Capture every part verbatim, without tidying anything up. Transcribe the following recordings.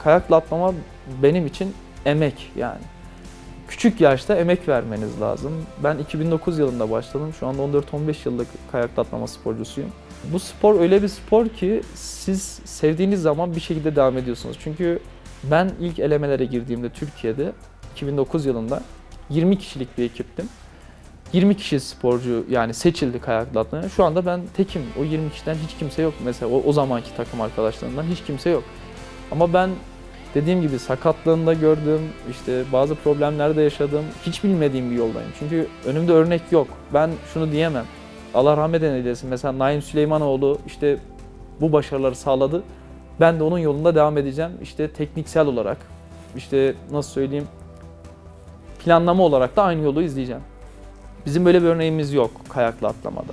kayakla atlama benim için emek yani. Küçük yaşta emek vermeniz lazım. Ben iki bin dokuz yılında başladım. Şu anda on dört on beş yıllık kayakla atlama sporcusuyum. Bu spor öyle bir spor ki siz sevdiğiniz zaman bir şekilde devam ediyorsunuz. Çünkü ben ilk elemelere girdiğimde Türkiye'de iki bin dokuz yılında yirmi kişilik bir ekiptim. yirmi kişi sporcu yani seçildi kayakla atmaya. Şu anda ben tekim. O yirmi kişiden hiç kimse yok. Mesela o, o zamanki takım arkadaşlarımdan hiç kimse yok. Ama ben dediğim gibi sakatlığında gördüm, işte bazı problemlerde yaşadım. Hiç bilmediğim bir yoldayım. Çünkü önümde örnek yok. Ben şunu diyemem. Allah rahmet eylesin. Mesela Naim Süleymanoğlu işte bu başarıları sağladı. Ben de onun yolunda devam edeceğim. İşte tekniksel olarak, işte nasıl söyleyeyim, planlama olarak da aynı yolu izleyeceğim. Bizim böyle bir örneğimiz yok kayakla atlamada.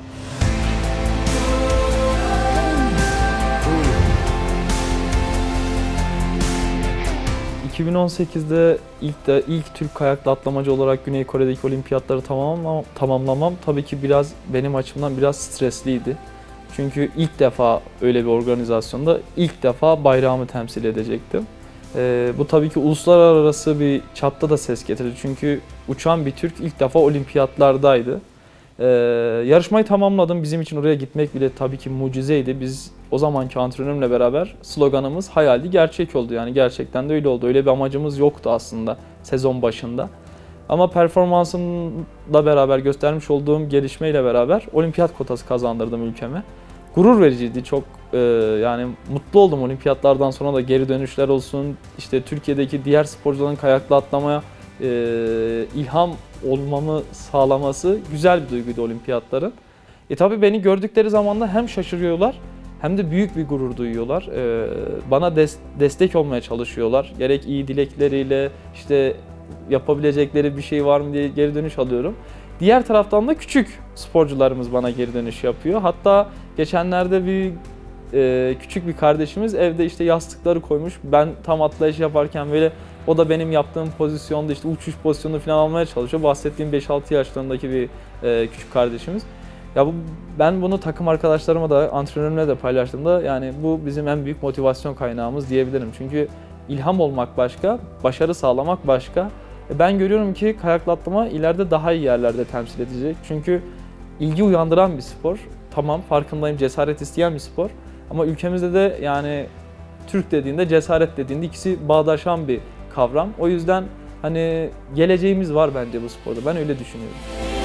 iki bin on sekizde ilk de ilk Türk kayakla atlamacı olarak Güney Kore'deki olimpiyatları tamamlamam, tamamlamam tabii ki biraz benim açımdan biraz stresliydi. Çünkü ilk defa öyle bir organizasyonda ilk defa bayrağımı temsil edecektim. Ee, bu tabii ki uluslararası bir çapta da ses getirdi. Çünkü uçan bir Türk ilk defa olimpiyatlardaydı. Ee, yarışmayı tamamladım. Bizim için oraya gitmek bile tabii ki mucizeydi. Biz o zamanki antrenörümle beraber sloganımız hayaldi, gerçek oldu. Yani gerçekten de öyle oldu. Öyle bir amacımız yoktu aslında sezon başında. Ama performansımla beraber göstermiş olduğum gelişmeyle beraber olimpiyat kotası kazandırdım ülkeme. Gurur vericiydi. Çok e, yani mutlu oldum olimpiyatlardan sonra da geri dönüşler olsun. İşte Türkiye'deki diğer sporcuların kayakla atlamaya e, ilham olmamı sağlaması güzel bir duyguydu olimpiyatların. E tabii beni gördükleri zaman da hem şaşırıyorlar hem de büyük bir gurur duyuyorlar. E, bana des destek olmaya çalışıyorlar. Gerek iyi dilekleriyle işte yapabilecekleri bir şey var mı diye geri dönüş alıyorum. Diğer taraftan da küçük sporcularımız bana geri dönüş yapıyor. Hatta geçenlerde bir e, küçük bir kardeşimiz evde işte yastıkları koymuş. Ben tam atlayış yaparken böyle o da benim yaptığım pozisyonda işte uçuş pozisyonu falan almaya çalışıyor. Bahsettiğim beş altı yaşlarındaki bir e, küçük kardeşimiz. Ya bu, ben bunu takım arkadaşlarıma da antrenörümle de paylaştığımda yani bu bizim en büyük motivasyon kaynağımız diyebilirim. Çünkü ilham olmak başka, başarı sağlamak başka. Ben görüyorum ki kayakla atlama ileride daha iyi yerlerde temsil edecek. Çünkü ilgi uyandıran bir spor. Tamam farkındayım, cesaret isteyen bir spor. Ama ülkemizde de yani Türk dediğinde, cesaret dediğinde ikisi bağdaşan bir kavram. O yüzden hani geleceğimiz var bence bu sporda. Ben öyle düşünüyorum.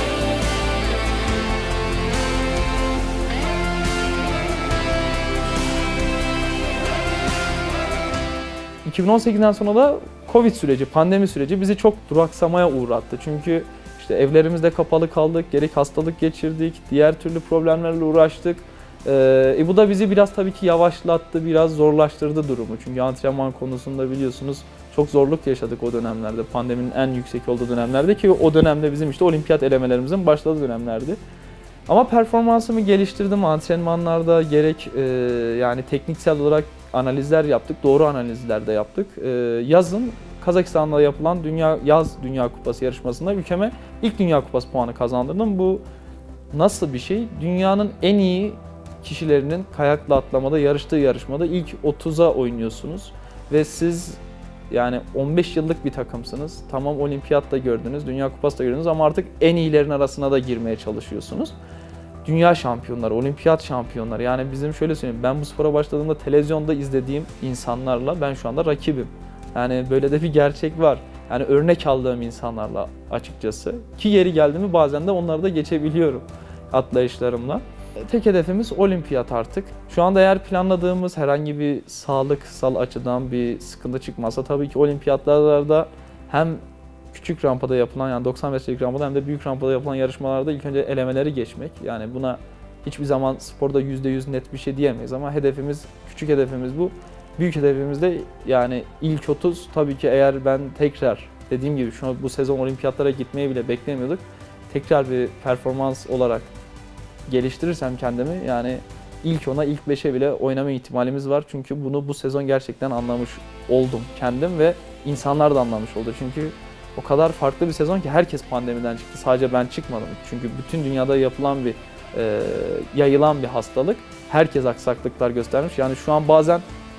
iki bin on sekizden sonra da Covid süreci, pandemi süreci bizi çok duraksamaya uğrattı. Çünkü işte evlerimizde kapalı kaldık, gerek hastalık geçirdik, diğer türlü problemlerle uğraştık. Ee, e bu da bizi biraz tabii ki yavaşlattı, biraz zorlaştırdı durumu. Çünkü antrenman konusunda biliyorsunuz çok zorluk yaşadık o dönemlerde. Pandeminin en yüksek olduğu dönemlerde ki o dönemde bizim işte olimpiyat elemelerimizin başladığı dönemlerdi. Ama performansımı geliştirdim antrenmanlarda, gerek e, yani tekniksel olarak analizler yaptık, doğru analizler de yaptık. Ee, yazın Kazakistan'da yapılan Dünya Yaz Dünya Kupası yarışmasında ülkeme ilk Dünya Kupası puanı kazandırdım. Bu nasıl bir şey? Dünyanın en iyi kişilerinin kayakla atlamada yarıştığı yarışmada ilk otuza oynuyorsunuz ve siz yani on beş yıllık bir takımsınız. Tamam olimpiyatta gördünüz, Dünya Kupası da gördünüz ama artık en iyilerin arasına da girmeye çalışıyorsunuz. Dünya şampiyonları, olimpiyat şampiyonları. Yani bizim şöyle söyleyeyim, ben bu spora başladığımda televizyonda izlediğim insanlarla ben şu anda rakibim. Yani böyle de bir gerçek var. Yani örnek aldığım insanlarla açıkçası. Ki yeri geldi mi bazen de onları da geçebiliyorum atlayışlarımla. Tek hedefimiz olimpiyat artık. Şu anda eğer planladığımız herhangi bir sağlıksal açıdan bir sıkıntı çıkmazsa tabii ki olimpiyatlarda hem küçük rampada yapılan yani doksan metrelik rampada hem de büyük rampada yapılan yarışmalarda ilk önce elemeleri geçmek. Yani buna hiçbir zaman sporda yüzde yüz net bir şey diyemeyiz ama hedefimiz, küçük hedefimiz bu. Büyük hedefimiz de yani ilk otuz. Tabii ki eğer ben tekrar dediğim gibi şu an bu sezon olimpiyatlara gitmeyi bile beklemiyorduk. Tekrar bir performans olarak geliştirirsem kendimi yani ilk ona, ilk beşe bile oynama ihtimalimiz var. Çünkü bunu bu sezon gerçekten anlamış oldum kendim ve insanlar da anlamış oldu. Çünkü o kadar farklı bir sezon ki herkes pandemiden çıktı. Sadece ben çıkmadım. Çünkü bütün dünyada yapılan bir, e, yayılan bir hastalık. Herkes aksaklıklar göstermiş. Yani şu an bazen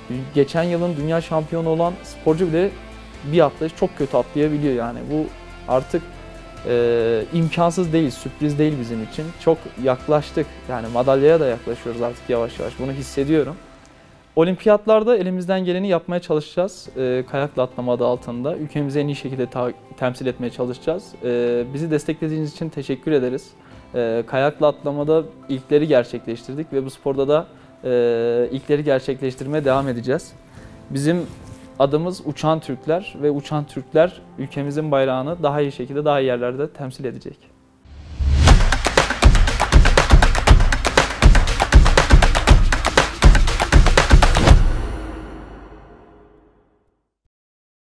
Geçen yılın dünya şampiyonu olan sporcu bile bir atlayış çok kötü atlayabiliyor yani. Bu artık e, imkansız değil, sürpriz değil bizim için. Çok yaklaştık. Yani madalyaya da yaklaşıyoruz artık yavaş yavaş. Bunu hissediyorum. Olimpiyatlarda elimizden geleni yapmaya çalışacağız. E, kayakla atlama adı altında. Ülkemizi en iyi şekilde ta- temsil etmeye çalışacağız. E, bizi desteklediğiniz için teşekkür ederiz. E, kayakla atlamada ilkleri gerçekleştirdik ve bu sporda da e, ilkleri gerçekleştirmeye devam edeceğiz. Bizim adımız Uçan Türkler ve Uçan Türkler ülkemizin bayrağını daha iyi şekilde, daha iyi yerlerde temsil edecek.